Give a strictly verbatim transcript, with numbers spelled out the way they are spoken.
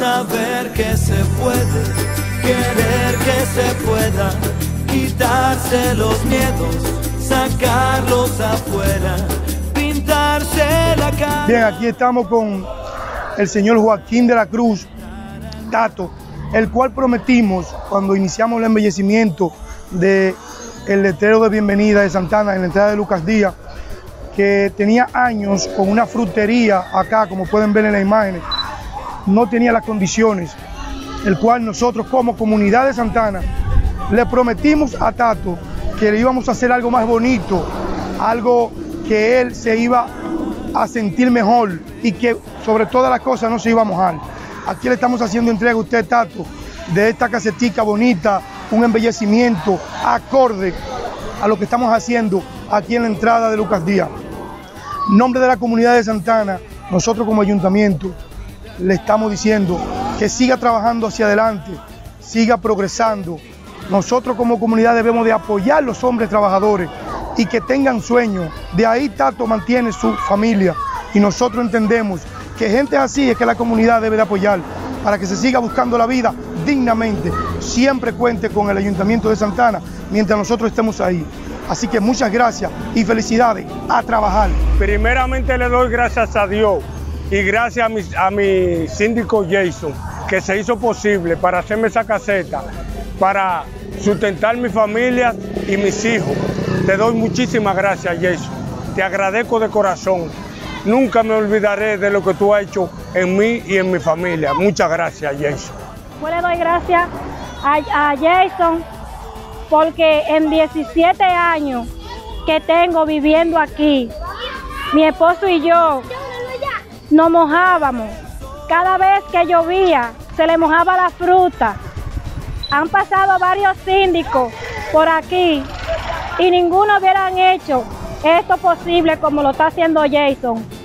saber que se puede, querer que se pueda, quitarse los miedos, sacarlos afuera, pintarse la cara. Bien, aquí estamos con el señor Joaquín de la Cruz, Tato, el cual prometimos cuando iniciamos el embellecimiento del letrero de bienvenida de Santana en la entrada de Lucas Díaz, que tenía años con una frutería acá, como pueden ver en las imágenes, no tenía las condiciones, el cual nosotros como comunidad de Santana le prometimos a Tato que le íbamos a hacer algo más bonito, algo que él se iba a sentir mejor y que sobre todas las cosas no se iba a mojar. Aquí le estamos haciendo entrega a usted, Tato, de esta casetica bonita, un embellecimiento acorde a lo que estamos haciendo aquí en la entrada de Lucas Díaz. En nombre de la comunidad de Santana, nosotros como ayuntamiento le estamos diciendo que siga trabajando hacia adelante, siga progresando. Nosotros como comunidad debemos de apoyar a los hombres trabajadores y que tengan sueños. De ahí Tato mantiene su familia y nosotros entendemos que gente así es que la comunidad debe de apoyar para que se siga buscando la vida dignamente. Siempre cuente con el Ayuntamiento de Santana mientras nosotros estemos ahí. Así que muchas gracias y felicidades, a trabajar. Primeramente le doy gracias a Dios y gracias a mi, a mi síndico Jason, que se hizo posible para hacerme esa caseta, para sustentar mi familia y mis hijos. Te doy muchísimas gracias, Jason. Te agradezco de corazón. Nunca me olvidaré de lo que tú has hecho en mí y en mi familia. Muchas gracias, Jason. Yo le doy gracias a, a Jason porque en diecisiete años que tengo viviendo aquí, mi esposo y yo nos mojábamos. Cada vez que llovía, se le mojaba la fruta. Han pasado varios síndicos por aquí y ninguno hubieran hecho esto posible como lo está haciendo Jason.